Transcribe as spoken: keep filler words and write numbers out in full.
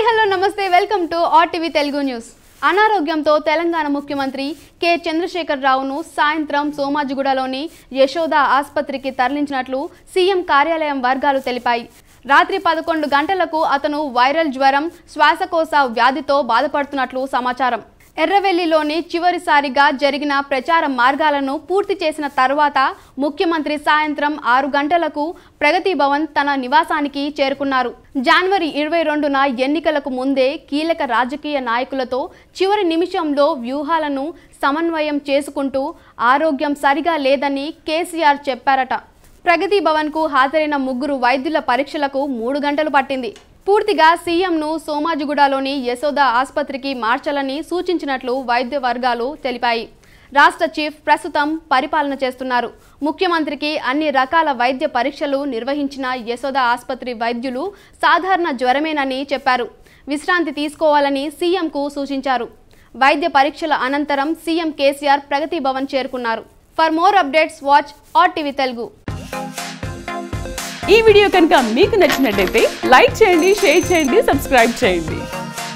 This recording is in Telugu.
హలో నమస్తే welcome to RTV Telugu news. అనారోగ్యంతో తెలంగాణ ముఖ్యమంత్రి కె చంద్రశేఖర్ రావును సాయంత్రం సోమాజిగూడలోని యశోద ఆసుపత్రికి తరలించినట్లు సీఎం కార్యాలయం వర్గాలు తెలిపాయి. రాత్రి పదకొండు గంటలకు అతను వైరల్ జ్వరం, శ్వాసకోశ వ్యాధితో బాధపడుతున్నట్లు సమాచారం. ఎర్రవెల్లిలోని చివరిసారిగా జరిగిన ప్రచార మార్గాలను పూర్తి చేసిన తర్వాత ముఖ్యమంత్రి సాయంత్రం ఆరు గంటలకు ప్రగతి భవన్ తన నివాసానికి చేరుకున్నారు. జనవరి ఇరవై రెండున ఎన్నికలకు ముందే కీలక రాజకీయ నాయకులతో చివరి నిమిషంలో వ్యూహాలను సమన్వయం చేసుకుంటూ ఆరోగ్యం సరిగా లేదని కేసీఆర్ చెప్పారట. ప్రగతి భవన్కు హాజరైన ముగ్గురు వైద్యుల పరీక్షలకు మూడు గంటలు పట్టింది. పూర్తిగా సీఎంను సోమాజిగూడలోని యశోద ఆసుపత్రికి మార్చాలని సూచించినట్లు వైద్య వర్గాలు తెలిపాయి. రాష్ట్ర చీఫ్ ప్రస్తుతం పరిపాలన చేస్తున్నారు. ముఖ్యమంత్రికి అన్ని రకాల వైద్య పరీక్షలు నిర్వహించిన యశోద ఆసుపత్రి వైద్యులు సాధారణ జ్వరమేనని చెప్పారు. విశ్రాంతి తీసుకోవాలని సీఎంకు సూచించారు. వైద్య పరీక్షల అనంతరం సీఎం కేసీఆర్ ప్రగతి భవన్ చేరుకున్నారు. For more updates watch RTV Telugu. ఈ వీడియో కనుక మీకు నచ్చినట్లయితే లైక్ చేయండి, షేర్ చేయండి, సబ్స్క్రైబ్ చేయండి.